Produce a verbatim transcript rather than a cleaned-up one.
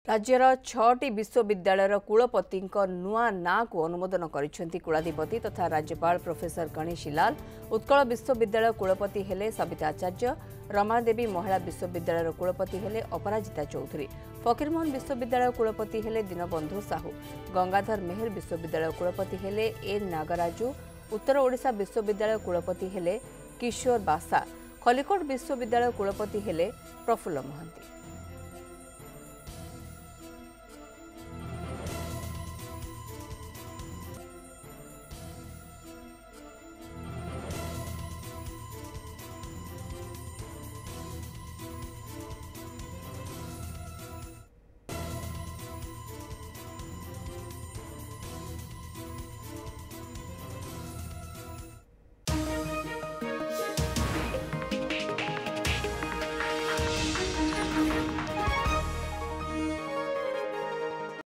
राज्यर छटी विश्वविद्यालय कुलपति नुआ ना को अनुमोदन करिसेंती कुलाधिपति तथा राज्यपाल प्रोफेसर गणेशी लाल। उत्कल विश्वविद्यालय कुलपति हेले सविता आचार्य। रमादेवी महिला विश्वविद्यालय कुलपति हेले अपराजिता चौधरी। फकीरमोहन विश्वविद्यालय कुलपति हेले दीनबंधु साहू। गंगाधर मेहर विश्वविद्यालय कुलपति हेले ए नागराजू। उत्तर ओडिशा विश्वविद्यालय कुलपति हेले किशोर बासा। खलिकोट विश्वविद्यालय कुलपति हेले प्रफुल्ल महांती।